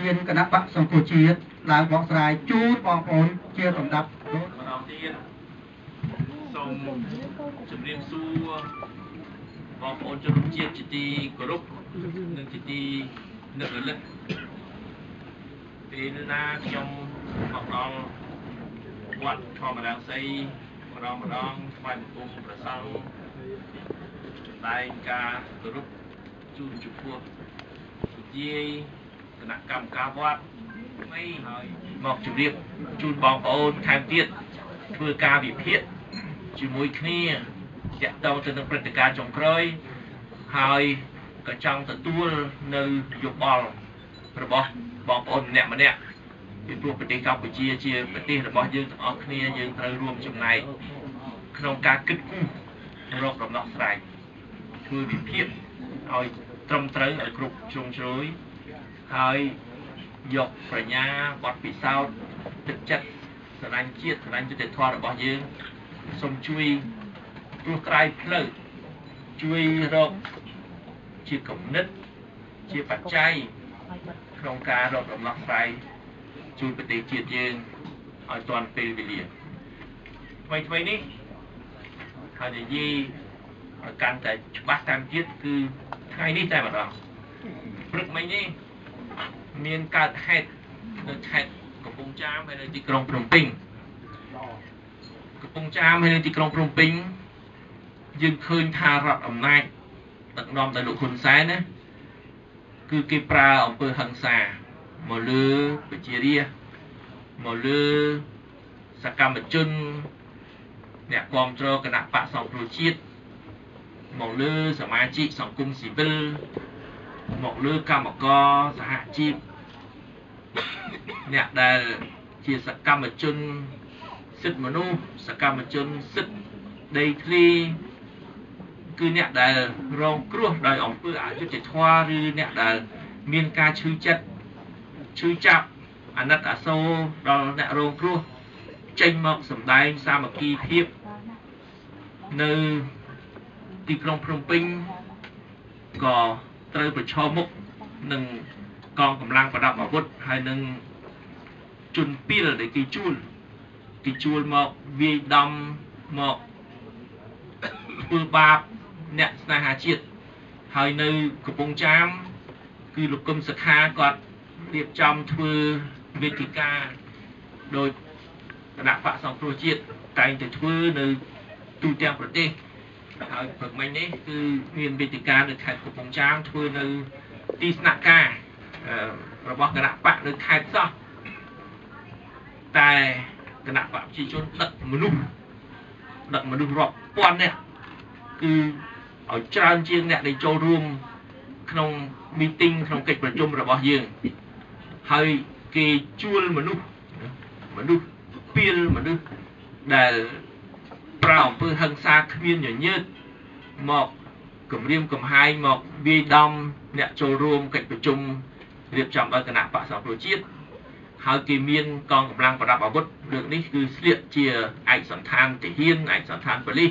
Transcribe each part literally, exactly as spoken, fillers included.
ធានគណៈបកសង្គ្រោះជាតិឡើងបកស្រាយជូនបងប្អូនជាលំដាប់ដូចម្ដងទៀតសូមជម្រាបសួរបងប្អូនជនរួមជាតិជាទីគោរពនិងជាទីនឹករលឹកពេលណាខ្ញុំមកដល់វត្តធម្មរាសីម្ដងម្ដងថ្វាយបង្គំព្រះសង្ឃតែងការគោរពជូនចំពោះវិជាគណៈកម្មការវត្តមិនហើយមកជម្រាបជូនបងប្អូនថែមទៀតធ្វើការវិភាគជាមួយគ្នាតាក់ទងទៅនឹងព្រឹត្តិការណ៍ចុងក្រោយហើយក៏ចង់ទទួលនៅយោបល់របស់បងប្អូនម្នាក់ម្នាក់ពីព្រោះប្រទេសកម្ពុជាជាប្រទេសរបស់យើងទាំងអស់គ្នាយើងត្រូវរួមចំណែកក្នុងការគិតគូររកដំណោះស្រាយធ្វើវិភាគឲ្យត្រឹមត្រូវឲ្យគ្រប់ជ្រុងជ្រោយហើយយកប្រាជ្ញាបទពិសោធន៍ទឹកចិត្តស្រឡាញ់ជាតិស្រឡាញ់យុត្តិធម៌របស់យើងសូមជួយព្រោះក្រៃផ្លូវជួយរកជាគំនិតជាបច្ច័យក្នុងការរកដំណោះស្រាយជួយប្រទេសជាតិយើងឲ្យទាន់ពេលវេលាថ្មីថ្មីនេះហើយនិយាយឲ្យកាន់តែច្បាស់តាមទៀតគឺថ្ងៃនេះតែម្ដងព្រឹកមិញនេះមានកើតហេតុនៅខេត្តកំពង់ចាមហើយនៅទីក្រុងភ្នំពេញកំពង់ចាមហើយនៅទីក្រុងភ្នំពេញយើងឃើញថារដ្ឋអំណាចដឹកនាំដោយលោកហ៊ុនសែនណាគឺគេប្រើអំពើហិង្សាមកលើប្រជារាស្ត្រមកលើសកម្មជនអ្នកគាំទ្រគណៈបកសង្គ្រោះជាតិមកលើសមាជិកសង្គមស៊ីវិលមកលើកម្មករសហជីពអ្នកដែលជាសកម្មជនសិទ្ធិមនុស្សសកម្មជនសិទ្ធិដីធ្លីគឺអ្នកដែលរងគ្រោះដោយអំពើអយុត្តិធម៌ឬអ្នកដែលមានការឈឺចិត្តឈឺចាប់អាណិតអាសូរដល់អ្នករងគ្រោះចេញមកសម្ដែងសាមគ្គីភាពនៅទីក្រុងភ្នំពេញក៏ត្រូវប្រឈមមុខនឹងកងកម្លាំងប្រដាប់អាវុធហើយនឹងជនពីលដែលគេជួលគេជួលមកវាយដំមកធ្វើបាបអ្នកស្នេហាជាតិហើយនៅកំពង់ចាមគឺលោកកឹមសុខាគាត់រៀបចំធ្វើវេទិកាដោយគណៈបកសង្គ្រោះជាតិតែងតែធ្វើនៅទូទាំងប្រទេសហើយព្រឹកមិញនេះគឺមានវេទិកានៅខេត្តកំពង់ចាមធ្វើនៅទីស្នាក់ការរបស់គណៈបកនៅខេត្តសោះតែគណៈបកប្រជាជនដឹកមនុស្សដឹកមនុស្សរាប់ពាន់នាក់គឺឲ្យច្រើនជាងអ្នកដែលចូលរួមក្នុង meeting ក្នុងកិច្ចប្រជុំរបស់យើងហើយគេជួលមនុស្សមនុស្សពីលមនុស្សដែលប្រើអំពើហិង្សាគ្មានញញើតមកគម្រាមកំហែងមកវាយដំអ្នកចូលរួមកិច្ចប្រជុំរៀបចំដោយគណៈបកសង្គ្រោះជាតិហើយគេមានកងកម្លាំងប្រដាប់អាវុធលើកនេះគឺស្លៀកជាឯកសណ្ឋានទាហានឯកសណ្ឋានប៉ូលីស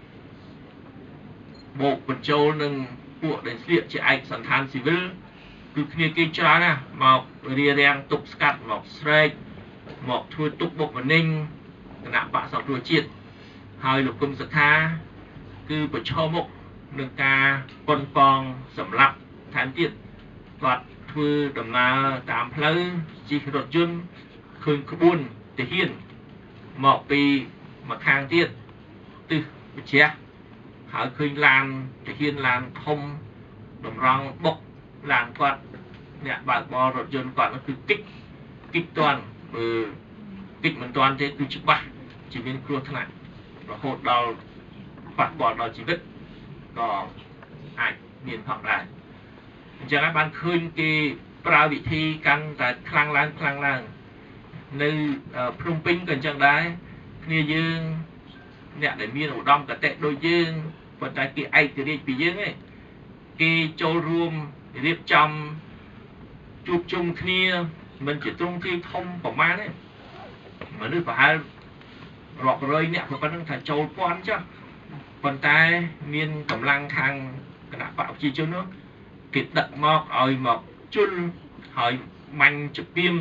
មកបញ្ចូលនឹងពួកដែលស្លៀកជាឯកសណ្ឋានស៊ីវិលគឺគ្នាគេច្រើនណាស់មករារាំងទប់ស្កាត់មកស្រែកមកធ្វើទុកបុកម្នេញគណៈបកសង្គ្រោះជាតិហើយលោកកឹមសុខាគឺប្រឈមមុខនឹងការប៉ុនប៉ងសម្លាប់ថែមទៀតគាត់ធ្វើដំណើរតាមផ្លូវជិះរថយន្តឃើញក្បួនទាហានមកពីមកខាងទៀតទិសវិជ្ជៈហើយឃើញឡានទាហានឡានធំតម្រង់បុកឡានគាត់អ្នកបើកបររថយន្តគាត់គឺគិចគិចតាន់បើគិចមិនតាន់ទេគឺច្បាស់ជាមានគ្រោះថ្នាក់រហូតដល់ប៉ះពាល់ដល់ជីវិតក៏អាចមានផងដែរអញ្ចឹងហើយបានឃើញគេប្រើវិធីកាន់តែខ្លាំងឡើងខ្លាំងឡើងនៅភ្នំពេញក៏អញ្ចឹងដែរគ្នាយើងអ្នកដែលមានឧត្តមគតិដូចយើងប៉ុន្តែគេឯករាជ្យពីយើងឯងគេចូលរួមរៀបចំជួបជុំគ្នាមិនជាទ្រង់ទ្រាយធំប្រមាណទេមនុស្សប្រហែលរាប់រយអ្នកក៏ប៉ុណ្្នឹងថាចូលពាន់ចុះប៉ុន្តែមានកម្លាំងខាងគណៈបកប្រជាជននោះគេដឹកមកឲ្យមកជុលហើយ mạnh chụp phim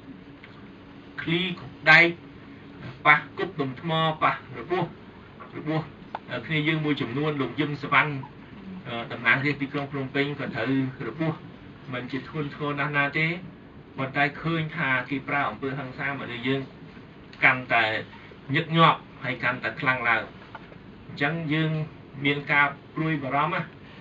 khi đây pa cúp đồng thmo pa rồi bua rồi bua khi dương môi trường luôn lục dâm sờ văn tầm nắng riêng đi công phong pin còn thử rồi bua mình chỉ thôn thôn na na thế một tay khơi thà kỳ pra ở bờ hàng xa mà người dương càng tại nhức nhọt hay càng tại khăng là chẳng dương miền ca ruồi bờ râm á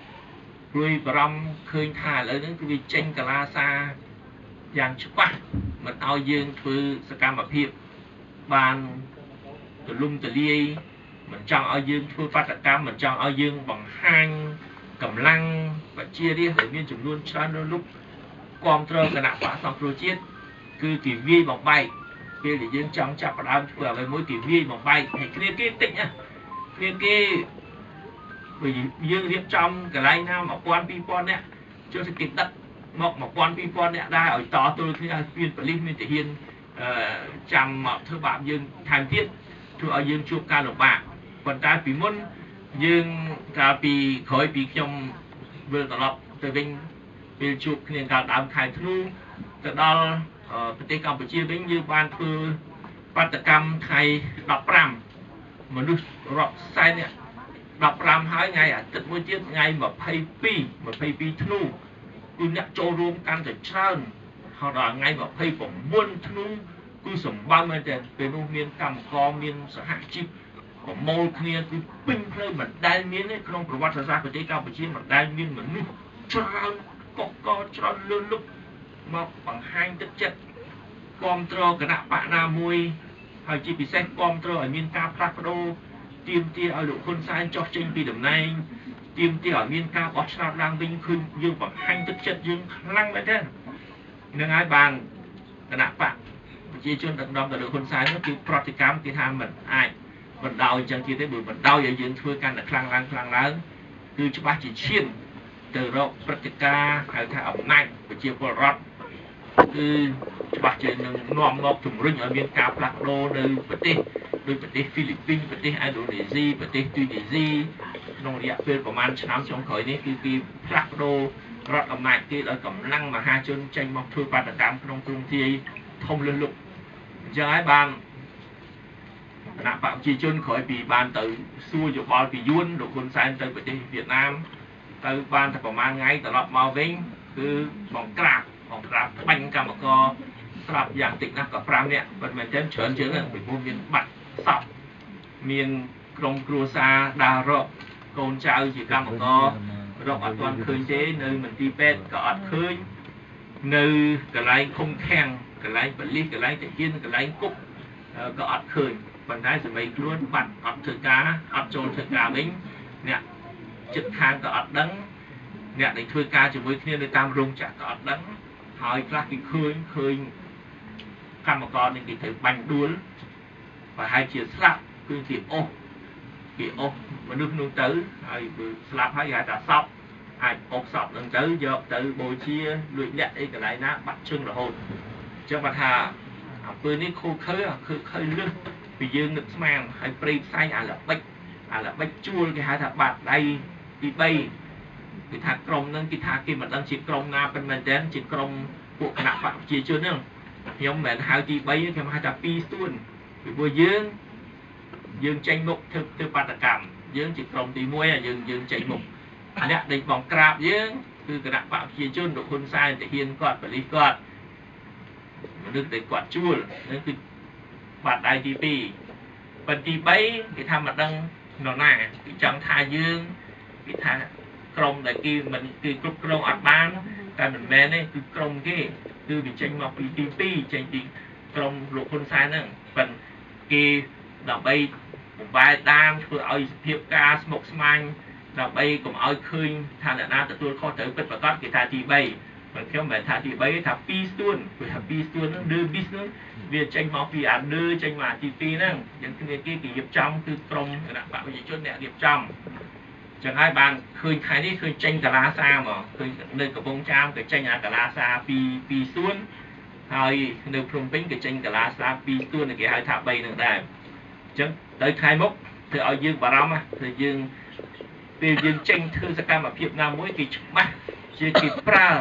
ruồi bờ râm khơi thà lấy đến cái tranh cà la sa dạng chụp quá mình ao dương thưa sạc cam ở hiệp bàn từ lung từ ly mình chọn ao dương thưa phát sạc cam mình chọn ao dương bằng hang cầm lăng và chia đi ở miền chúng luôn cho nó lúc con trơ cái nạp phá xong rồi chết cứ kỳ vi bằng bay kia để dương trong chặt vào đám vừa với mỗi kỳ vi bằng bay hay kia kia tịnh nhá kia kia bởi vì dương liếp trong cái này nào mà quan pi con nè cho sự kịch đất một một quan pi con nè đa ở to tôi thấy là viên và linh viên thể hiện chăm một thứ bạn dương thành thiết thưa ở dương chụp ca lục bạc còn ta bị muốn dương ta bị khởi bị trong vừa tập lập từ bên bên chụp nên cả đám khai thu từ đóประเทศกัมพูชีเป็นยืบานคือปัตตกรรมไทยดับปรำมนุษย์รอบไซเนี่ยดับปรำหายไงอ่ะติดมือเจ็ดไงแบบไพ่ปีแบบไพ่ปีธนูกูเนี่ยโจรวมกันแต่เช้าเขาด่าไงแบบไพ่ผมม้วนธนูกูสมบัติมันจะเป็นโรงเรียนกำกอเรียนสหชิพผมโมเนี่ยกูปิ้งเพลินเหมือนได้เมียนในขนมประวัติศาสตร์ประเทศกัมพูชีเหมือนได้เมียนเหมือนนู้เช้าก็ก็เช้าเลื่อนลุกมาบังหันตึกจัดกอมโตรกระดาษปะนามวยหายจีพิเศษกอมโตรở miền Caพลักโดทีมที่เอาลูกคนซ้ายจอกจิงปีดำในทีมที่เอาmiền Caบอชนาลังวิ่งขึ้นยืนบังหันตึกจัดยืนลังไปเด้อเนื้อไงบางกระดาษปะจีจนตัดดอมแต่ลูกคนซ้ายนั่นคือปฏิกรรมที่ทำเหมือนไอ้บันดาวจังที่ได้บุญบันดาวอย่ายืนช่วยกันแต่คลังลังคลังลังคือจะบ้าจีเชี่ยนtừ đóประติกาหายทางอำนาจไปเชี่ยวพลรัฐคือปัจจัยหนึ่งนอมนอกถุงรุ่งở miền Caพลักโดโดยประเทศโดยประเทศฟิลิปปินส์ประเทศอินโดนีเซียประเทศตุนิเซียในระยะเป็นประมาณสามชั่วโมงนี้คือคือพลักโดรัฐอำนาจที่เรากำลังมหาชนใจมองทั่วปฏิกรรมក្នុងกรุงเทพทมเลือดลุกย้ายบ้านคณะปัจจัยชนขอปีบ้านtừ xuaอยู่บอลปียุ่นลูกคนไทยtừประเทศเวียดนามtừ banแต่ประมาณไงตลอดมาวิ่งคือมองกราบมองกราบบังกรรมก็สลับอย่างติดนักกับพรามเนี่ยเป็นเหมือนเช่นเฉินเฉินเนี่ยเป็นพวกมีนบัตรสอบมีนกรงครัวซาดาโรโกนเจ้าจีกรรมก็รอบอัดวันคืนเจ๊ในเหมือนตีเป็ดก็อัดคืนในกระไรคงแข็งกระไรบัลลีกระไรแต่ยินกระไรกุ๊กก็อัดคืนบรรดาสมัยล้วนบัตรอัดเถื่อกาอัดโจรเถื่อกาวิ่งเนี่ยจุดทางก็อัดดังเนี่ยในช่วยการจะมือเนี่ยในตามโรงจักรก็อัดดังหอยกล้ากินคืนคืนกรรมกรในกิจถือบังดุลvà hai chiều slapคือขีดโอขีดโอมันนึกนึงตื้อไอ้สลับให้ยาแต่สอบไอ้อกสอบนึงตื้อเยอะตื้อโบเชียลุยเนี่ยไอ้กระไรนะบัดชึ่งละหดเจ้าปัญหาปืนนี้คู่เคยคือเคยเรื่องไปยืนนึกแมงให้ปรีไซอ่ะละบิ๊กอ่ะละบิ๊กจูลcái hai thằng bạc đây đi bay cái thằng kromนึงcái thằng kia mà đang chỉ krom naเป็นเหมือนเดิมchỉ krom พวกคณะปัจจัยชนนึงខ្ញុំមិនហៅទីបីខ្ញុំហៅថាពីរស្ទួនពីព្រោះយើងយើងចេញមុខធ្វើធ្វើបាតកម្មយើងជាក្រុមទីមួយយើងយើងចេញមុខអ្នកដែលបងក្រាបយើងគឺគណៈបព្វជិជនលោកហ៊ុនសែនទាហានគាត់បលិសគាត់មនុស្សដែលគាត់ជួលនឹងគឺបាត់ដៃទីពីរប៉ុន្តែទីបីគេថាមិនដឹងនរណាគេចង់ថាយើងគេថាក្រុមដែលគេមិនគឺគ្រប់គ្រងអត់បានតែមិនមែនទេគឺក្រុមគេគឺវាចេញមកពីទីពីរចេញពីក្រុមលោកហ៊ុនសែនហ្នឹងប៉ុន្តែគេដើម្បីបំបែកដានធ្វើឲ្យសភាពការស្មុគស្មាញដើម្បីកុំឲ្យឃើញថាអ្នកណាទទួលខុសត្រូវពិតប្រាកដគេថាទីបីប៉ុន្តែខ្ញុំមិនថាទីបីថាពីរស្ទួនព្រោះថាពីរស្ទួនហ្នឹងឌឺប៊ីសហ្នឹងវាចេញមកពីអាឌឺចេញមកទីពីរហ្នឹងយ៉ាងគ្នាគេគេរៀបចំគឺក្រុមគណៈបព្វជិជនអ្នករៀបចំចឹងហើយបានឃើញថ្ងៃនេះឃើញចេញកាឡាសាមកឃើញនៅកំពង់ចាមក៏ចេញអាកាឡាសាពីពីសួនហើយនៅភ្នំពេញក៏ចេញកាឡាសាពីសួនគេហៅថាបីនឹងដែរអញ្ចឹងដល់ថ្ងៃមុខធ្វើឲ្យយើងបារម្ភថាយើងពេលយើងចេញធ្វើសកម្មភាពណាមួយគេច្បាស់ជាគេប្រើ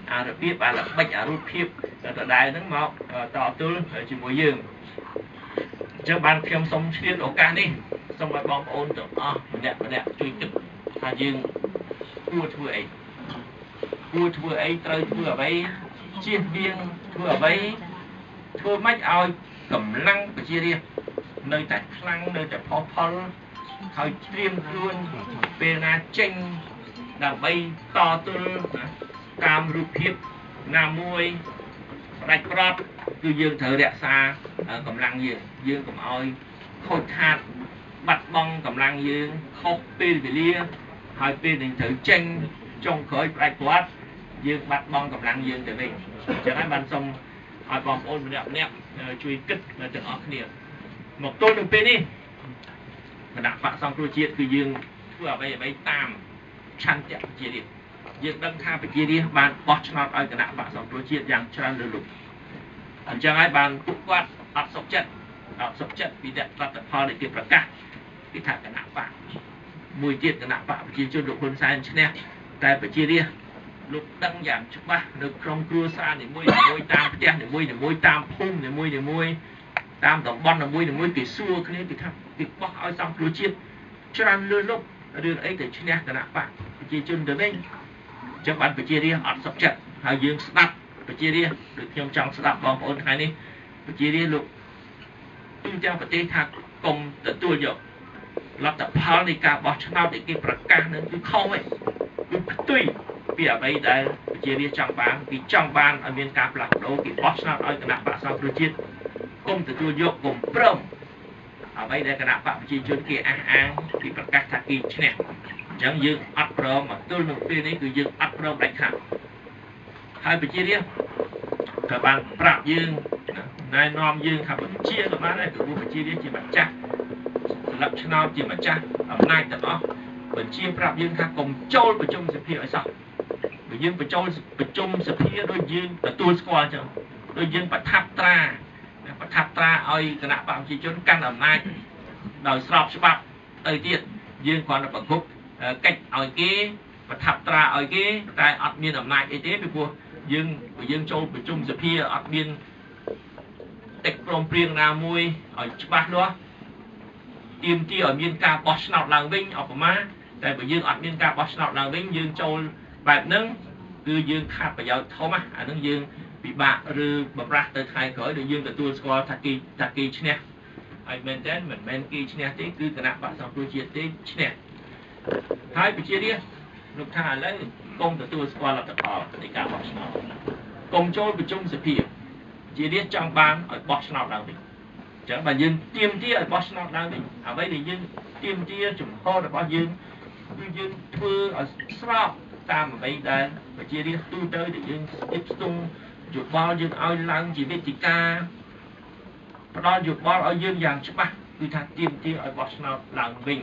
អារបៀបអាល្បិចអារូបភាពដដែលហ្នឹងមកតទល់ជាមួយយើងអញ្ចឹងបានខ្ញុំសូមឆ្លៀតឱកាសនេះសូមឲ្យបងប្អូនទាំងអស់ម្នាក់ម្នាក់ជួយគិតថាយើងគួរធ្វើអីគួរធ្វើអីត្រូវធ្វើអ្វីជៀសវាងធ្វើអ្វីធ្វើម៉េចឲ្យកម្លាំងប្រជារាស្ត្រនៅតែខ្លាំងនៅតែផុសផុលហើយត្រៀមខ្លួនពេលណាចេញដើម្បីតទល់តាមរូបភាពណាមួយផ្ដាច់ព្រាត់គឺយើងត្រូវរក្សាកម្លាំងយើងយើងកុំឲ្យខូចខាតបាត់បង់កម្លាំងយើងខុសពេលវេលាហើយពេលនឹងត្រូវចេញចុងក្រោយផ្ដាច់ព្រាត់យើងបាត់បង់កម្លាំងយើងទៅវិញអញ្ចឹងហើយបានសូមឲ្យបងប្អូនម្នាក់ម្នាក់ជួយគិតទាំងអស់គ្នាមកទល់នឹងពេលនេះគណៈបកសង្គ្រោះជាតិគឺយើងធ្វើអ្វីអ្វីតាមឆន្ទៈប្រជារាស្ត្រយើងដឹងថាប្រជារាស្ត្របានបោះឆ្នោតឲ្យគណៈបកសង្គ្រោះជាតិយ៉ាងច្រើនលើសលប់អញ្ចឹងហើយបានពួកគាត់អត់សុខចិត្តអត់សុខចិត្តពីរដ្ឋផលនៃគេប្រកាសពីថាគណៈបកមួយទៀតគណៈបកប្រជាជនលោកហ៊ុនសែនឈ្នះតែប្រជារាស្ត្រលោកដឹងយ៉ាងច្បាស់នៅក្នុងគ្រួសារនីមួយៗតាមផ្ទះនីមួយៗតាមភូមិនីមួយៗតាមតំបន់នីមួយៗគេសួរគ្នាគេថាគេបោះឲ្យសង្គ្រោះជាតិច្រើនលើសលប់រឿងអីទៅឈ្នះគណៈបកប្រជាជនទៅវិញអញ្ចឹងបានប្រជារាស្ត្រអត់សុខចិត្តហើយយើងស្ដាប់ប្រជារាស្ត្រដូចខ្ញុំចង់ស្ដាប់បងប្អូនថ្ងៃនេះប្រជារាស្ត្រលោកទូទាំងប្រទេសថាកុំទទួលយកលទ្ធផលនៃការបោះឆ្នោតដែលគេប្រកាសនឹងគឺខុសហើយគឺផ្ទុយពីអ្វីដែលប្រជារាស្ត្រចង់បានគេចង់បានឲ្យមានការផ្លាស់ប្ដូរគេបោះឆ្នោតឲ្យគណៈបកសង្គ្រោះជាតិកុំទទួលយកកុំព្រមអ្វីដែលគណៈបកប្រជាជនគេអះអាងគេប្រកាសថាគេឈ្នះអញ្ចឹងយើងអត់ព្រមមកទល់នឹងពេលនេះគឺយើងអត់ព្រមដាច់ខាតហើយប្រជារាស្ត្រក៏បានប្រាប់យើងណែនាំយើងថាបញ្ជាក៏បានដែរព្រោះប្រជារាស្ត្រជាម្ចាស់ស្លឹកឆ្នោតជាម្ចាស់អំណាចទាំងអស់បញ្ជាប្រាប់យើងថាកុំចូលប្រជុំសភាឲ្យសោះបើយើងបញ្ចូលប្រជុំសភាដូចយើងទទួលស្គាល់អញ្ចឹងដូចយើងប្រថាប់ត្រាប្រថាប់ត្រាឲ្យគណៈបកប្រជាជនកាន់អំណាចដោយស្របច្បាប់ទៅទៀតយើងគ្រាន់តែប្រគប់កិច្ចឲ្យគេប្រថាប់ត្រាឲ្យគេតែអត់មានអំណាចអីទេពីព្រោះយើងបើយើងចូលប្រជុំសភាអត់មានកិច្ចព្រមព្រៀងណាមួយឲ្យច្បាស់លាស់ទាមទារឲ្យមានការបោះឆ្នោតឡើងវិញឧបមាតែបើយើងអត់មានការបោះឆ្នោតឡើងវិញយើងចូលបែបហ្នឹងគឺយើងខាត់ប្រយោជន៍ធំណាអាហ្នឹងយើងពិបាកឬបំរាស់ទៅថ្ងៃក្រោយដែលយើងទទួលស្គាល់ថាគេថាគេឈ្នះហើយមែនតើមិនមែនគេឈ្នះទេគឺគណៈបកសង្គ្រោះជាតិទេឈ្នះហើយប្រជារាស្ត្រលោកថាឥឡូវកុំទទួលស្គាល់លទ្ធផលនៃការបោះឆ្នោតកុំចូលប្រជុំសភាជារាស្ត្រចង់បានឲ្យបោះឆ្នោតឡើងវិញអញ្ចឹងបើយើងទាមទារឲ្យបោះឆ្នោតឡើងវិញអ្វីដែលយើងទាមទារចំហរបស់យើងគឺយើងធ្វើឲ្យស្របតាមអ្វីដែលប្រជារាស្ត្រទូទៅដែលយើងស្ទាបស្ទង់យោបល់យើងឲ្យឡើងជាវិធីការផ្ដល់យោបល់ឲ្យយើងយ៉ាងច្បាស់គឺថាទាមទារឲ្យបោះឆ្នោតឡើងវិញ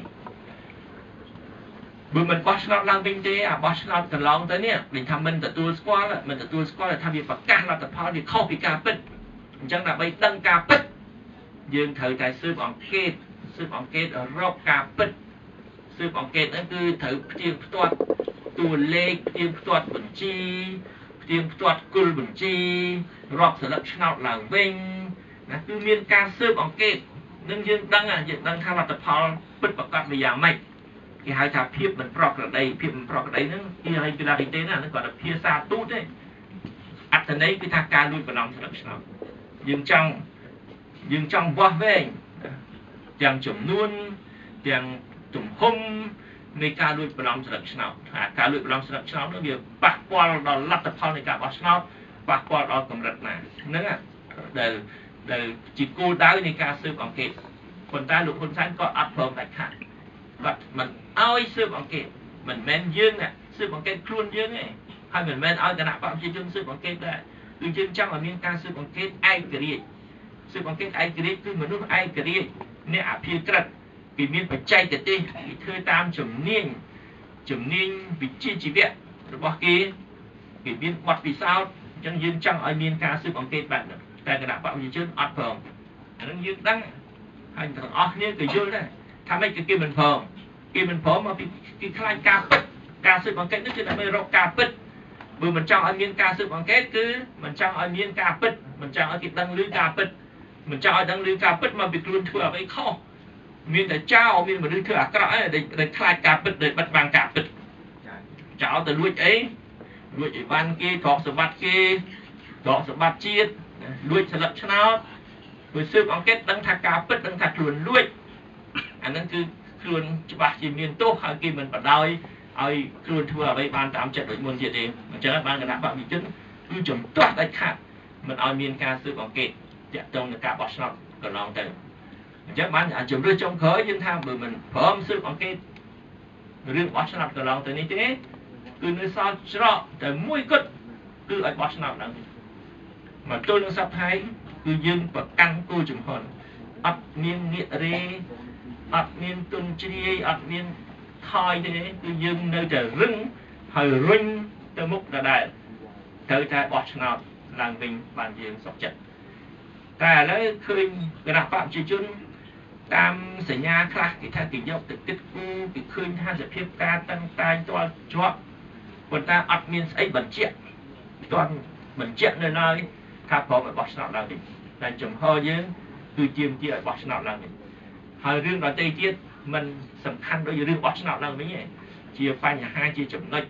បើមិនបោះឆ្នោតឡើងវិញទេអាបោះឆ្នោតកន្លងទៅនេះវិញថាមិនទទួលស្គាល់មិនទទួលស្គាល់ថាវាប្រកាសលទ្ធផលវាខុសពីការពិតអញ្ចឹងដើម្បីដឹងការពិតយើងត្រូវតែស៊ើបអង្កេតស៊ើបអង្កេតរកការពិតស៊ើបអង្កេតហ្នឹងគឺត្រូវផ្ទៀងផ្ទាត់តួលេខផ្ទៀងផ្ទាត់បញ្ជីផ្ទៀងផ្ទាត់គុលបញ្ជីរាប់សន្លឹកឆ្នោតឡើងវិញណាគឺមានការស៊ើបអង្កេតនឹងយើងដឹងយើងដឹងថាលទ្ធផលពិតប្រាកដវាយ៉ាងម៉េចគេហៅថាភាពមិនប្រក្រតីភាពមិនប្រក្រតីហ្នឹងគេហៅពីឡាទីទេណាហ្នឹងគាត់ថាភាសាទូតទេអត្ថន័យគឺថាការលួចបន្លំស្លឹកឆ្នោតយើងចង់យើងចង់វាស់វែងទាំងចំនួនទាំងទំហំនៃការលួចបន្លំស្លឹកឆ្នោតថាការលួចបន្លំស្លឹកឆ្នោតនោះវាប៉ះពាល់ដល់លទ្ធផលនៃការបោះឆ្នោតប៉ះពាល់ដល់កម្រិតណាហ្នឹងដែលដែលជាគោលដៅនៃការស៊ើបអង្កេតប៉ុន្តែលោកហ៊ុនសែនក៏អត់ព្រមដាច់ខាតបាទមិនឲ្យស៊ើបអង្កេតមិនមែនយើងស៊ើបអង្កេតខ្លួនយើងទេហើយមិនមែនឲ្យគណៈបព្វជិជនស៊ើបអង្កេតដែរគឺយើងចង់ឲ្យមានការស៊ើបអង្កេតឯករាជ្យស៊ើបអង្កេតឯករាជ្យគឺមនុស្សឯករាជ្យអ្នកអភិក្រិតគេមានបច្ចេកទេសគេធ្វើតាមជំនាញជំនាញវិជ្ជាជីវៈរបស់គេគេមានបទពិសោធន៍អញ្ចឹងយើងចង់ឲ្យមានការស៊ើបអង្កេតបែបហ្នឹងតែគណៈបព្វជិជនអត់ព្រមអានឹងយើងដឹងហើយទាំងអស់គ្នាក៏យល់ដែរថាម៉េចគឺគេមិនព្រមគេមិនព្រមមកពីគេខ្លាចការពិតការស៊ើបអង្កេតនេះគឺដើម្បីរកការពិត vừa mình trong ở miền ca sự bằng kết cứ mình trong ở miền ca bích mình trong ở cái đăng lưới ca bích mình trong ở đăng lưới ca bích mà bị luôn thừa với kho miền để trao miền mà đưa thừa cái đó để để khai ca bích để bắt bằng ca bích cháu từ đuôi ấy đuôi chỉ ban kia thọ sự bắt kia thọ sự bắt chiết đuôi sẽ lập cho nó vừa sự bằng kết đăng thạc ca bích đăng thạc luôn đuôi anh ấy cứ luôn bác chỉ miền tốt hay kia mình bắt đầu ai luôn thua với ban tám trận đội môn diệt đi mà chờ ban cái đá bạn bị chứng cứ chấm toát đánh khác mình ai miền ca sự còn kệ chạy trong là cả boss nào còn lòng từ chắc ban à chấm đưa trong khởi nhưng tham bởi mình phớm sự còn kệ riêng boss nào còn lòng từนี้thế cứ nơi sao rõ từ mũi cất cứ ai boss nào đang mà tôi đang sắp thấy cứ dừng và căng tôi chấm hồn ắt miền nghĩa đi ắt miền tuần chi ắt miền thôi thế cứ dừng nơi trời rưng hơi rinh tới mức là đại tới trái bọt nào làng mình bàn dương sọc trận cả lấy khơi cái đặc phạm chỉ chung tam sẽ nhà khác thì thay kỳ dọc từ kết cu bị khơi hai sẽ phép ca tăng tay toàn cho còn ta admin ấy bẩn chuyện toàn bẩn chuyện nơi nơi khác phó phải bọt nào làng mình là chấm hơi với từ chiêm chia bọt nào làng mình hơi riêng đó tây tiết mình sầm khăn đối với riêng bọt nào làng mình nhỉ chia phanh nhà hai chia chấm lệch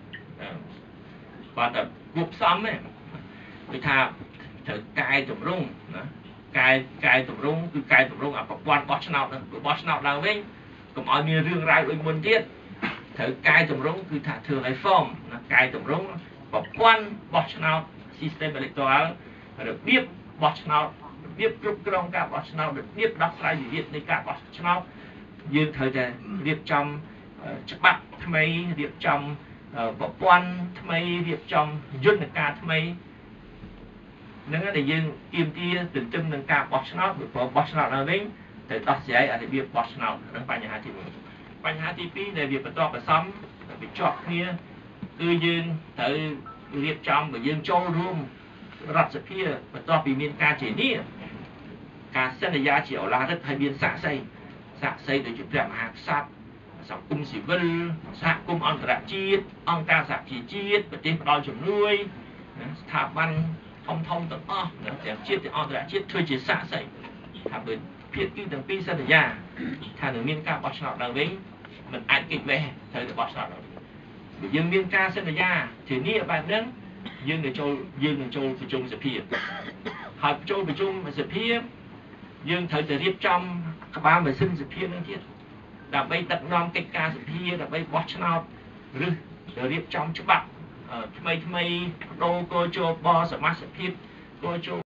còn ở gục xóm ấy người ta thử cài tụm rung cài cài tụm rung cứ cài tụm rung ở một quan bọt nào nữa bọt nào đang với cũng ở miền riêng ra đôi môn tiết thử cài tụm rung cứ thả thường hay form cài tụm rung một quan bọt nào system electoral được biết bọt nào biết group trong cả bọt nào được biết đọc lại gì biếtในcả bọt nào dương thời gian việc trong chất bạc thay việc trong bộ quan thay việc trong dân là ca thay nếu để dương kim tia từng châm nâng cao bọt nào được bọt nào là đấy thì ta sẽ ở việc bọt nào đang phải nhà hai thì phải nhà thì pi để việc bắt đầu phải xong bị chọt kia cứ dương tới việc trong và dương châu luôn đặt sự kia bắt đầu bị miền ca chỉ đi ca sẽ là giá trị ở là rất hay biên xã xây xã xây để chụp đẹp hạt sát sắm cung sĩ vân xã cung ông cả chiết ông ca xã chỉ chiết và trên đòi chụp nuôi thả văn thông thông tận o để chiết thì ông cả chiết thuê chỉ xã xây thả bên phía kia từng pi sẽ là giá thả được miền ca bọt nào đang với mình ai kịch về thời được bọt nào bởi dương miền ca sẽ là giá thì nia bạn đến dương để châu dương để châu thì chung sẽ phía hợp châu thì chung mà sẽ phía dương thời từ riêng trong các bạn phải xin sự phiên năng thiết là bây tận non cách ca sự phiên là bây bọt nào rư để riêng trong cho bạn thay thay đô cô cho bo sở mát sự phiên cô cho